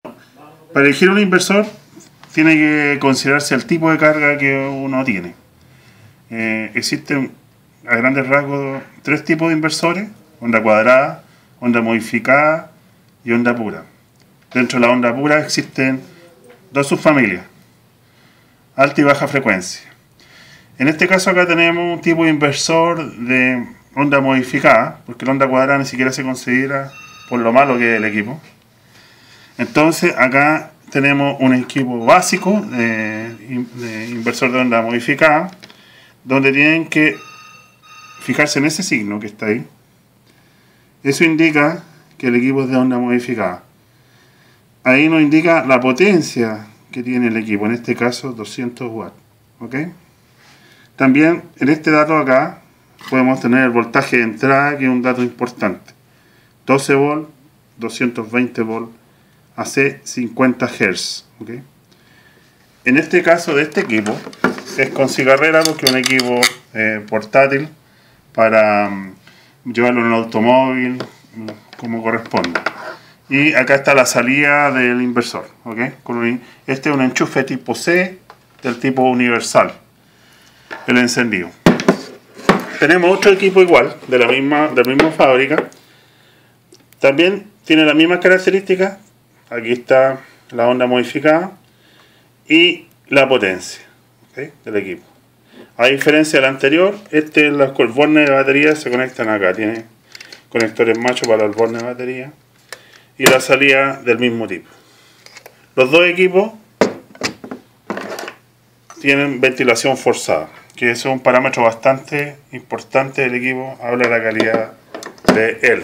Para elegir un inversor tiene que considerarse el tipo de carga que uno tiene. Existen a grandes rasgos 3 tipos de inversores: onda cuadrada, onda modificada y onda pura. Dentro de la onda pura existen 2 subfamilias: alta y baja frecuencia. En este caso acá tenemos un tipo de inversor de onda modificada, porque la onda cuadrada ni siquiera se considera por lo malo que es el equipo. Entonces acá tenemos un equipo básico de inversor de onda modificada, donde tienen que fijarse en ese signo que está ahí. Eso indica que el equipo es de onda modificada. Ahí nos indica la potencia que tiene el equipo, en este caso 200 watts. ¿Ok? También en este dato acá podemos tener el voltaje de entrada, que es un dato importante: 12 volts, 220 volts, AC 50 Hz. ¿Okay? En este caso de este equipo es con cigarrera, porque es un equipo portátil para llevarlo en el automóvil como corresponde. Y acá está la salida del inversor. ¿Okay? Este es un enchufe tipo C del tipo universal, el encendido. Tenemos otro equipo igual, de la misma fábrica. También tiene las mismas características. Aquí está la onda modificada y la potencia, ¿okay?, del equipo. A diferencia del anterior, los bornes de batería se conectan acá. Tiene conectores machos para los bornes de batería y la salida del mismo tipo. Los 2 equipos tienen ventilación forzada, que es un parámetro bastante importante del equipo. Habla de la calidad de él.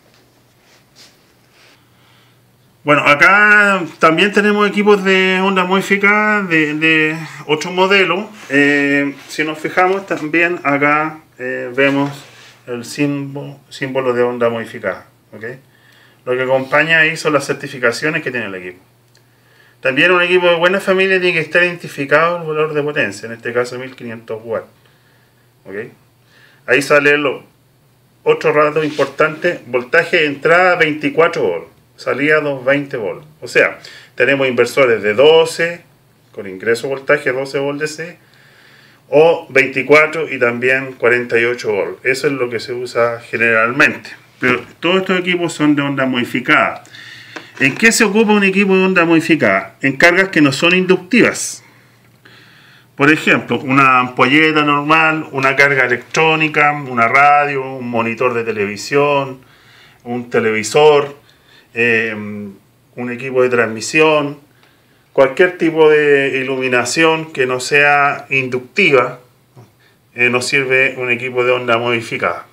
Bueno, acá también tenemos equipos de onda modificada de otro modelo. Si nos fijamos también acá vemos el símbolo de onda modificada. ¿Okay? Lo que acompaña ahí son las certificaciones que tiene el equipo. También un equipo de buena familia tiene que estar identificado el valor de potencia, en este caso 1500 watts. ¿Okay? Ahí sale otro dato importante: voltaje de entrada 24 volts. Salida 220 volts. O sea, tenemos inversores de 12 con ingreso voltaje 12 volts DC, o 24 y también 48 volts. Eso es lo que se usa generalmente. Pero todos estos equipos son de onda modificada. ¿En qué se ocupa un equipo de onda modificada? En cargas que no son inductivas. Por ejemplo, una ampolleta normal, una carga electrónica, una radio, un monitor de televisión, un televisor, un equipo de transmisión, cualquier tipo de iluminación que no sea inductiva, nos sirve un equipo de onda modificada.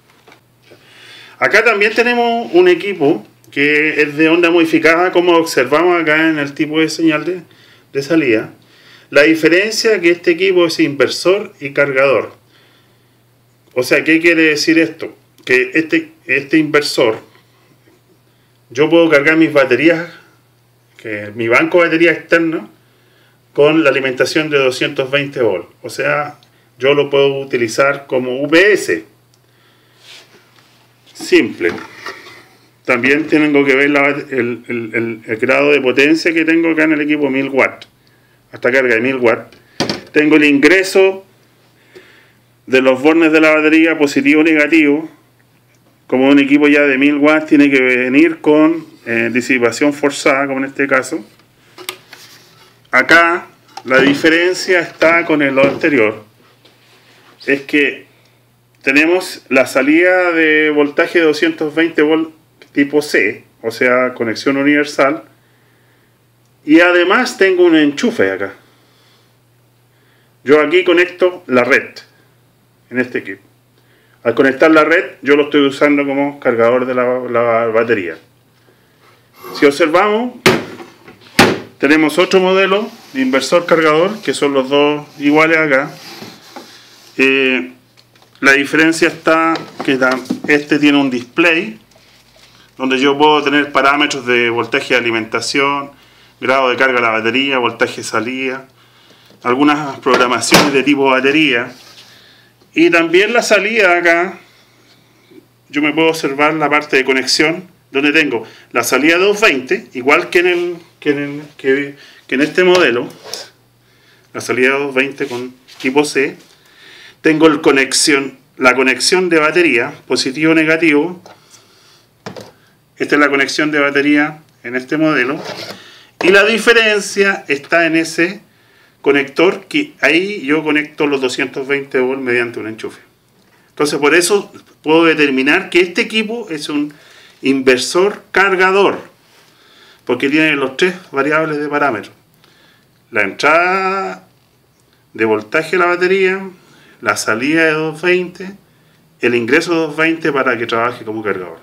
Acá también tenemos un equipo que es de onda modificada, como observamos acá en el tipo de señal de salida. La diferencia es que este equipo es inversor y cargador. O sea, ¿qué quiere decir esto? Que este inversor, yo puedo cargar mis baterías, mi banco de batería externo, con la alimentación de 220 volts. O sea, yo lo puedo utilizar como UPS. Simple. También tengo que ver el grado de potencia que tengo acá en el equipo: 1000 watts. Hasta carga de 1000 watts. Tengo el ingreso de los bornes de la batería positivo o negativo. Como un equipo ya de 1000 watts tiene que venir con disipación forzada, como en este caso. Acá la diferencia está con el anterior. Es que tenemos la salida de voltaje de 220 volts tipo C, o sea, conexión universal. Y además tengo un enchufe acá. Yo aquí conecto la red en este equipo. Al conectar la red, yo lo estoy usando como cargador de la batería. Si observamos, tenemos otro modelo de inversor cargador, que son los dos iguales acá. La diferencia está que este tiene un display, donde yo puedo tener parámetros de voltaje de alimentación, grado de carga de la batería, voltaje de salida, algunas programaciones de tipo batería. Y también la salida acá, yo me puedo observar la parte de conexión donde tengo la salida 220, igual que en este modelo, la salida 220 con tipo C. Tengo la conexión de batería, positivo o negativo. Esta es la conexión de batería en este modelo. Y la diferencia está en ese conector, que ahí yo conecto los 220 volts mediante un enchufe. Entonces, por eso puedo determinar que este equipo es un inversor cargador, porque tiene los tres variables de parámetros: la entrada de voltaje de la batería, la salida de 220, el ingreso de 220 para que trabaje como cargador.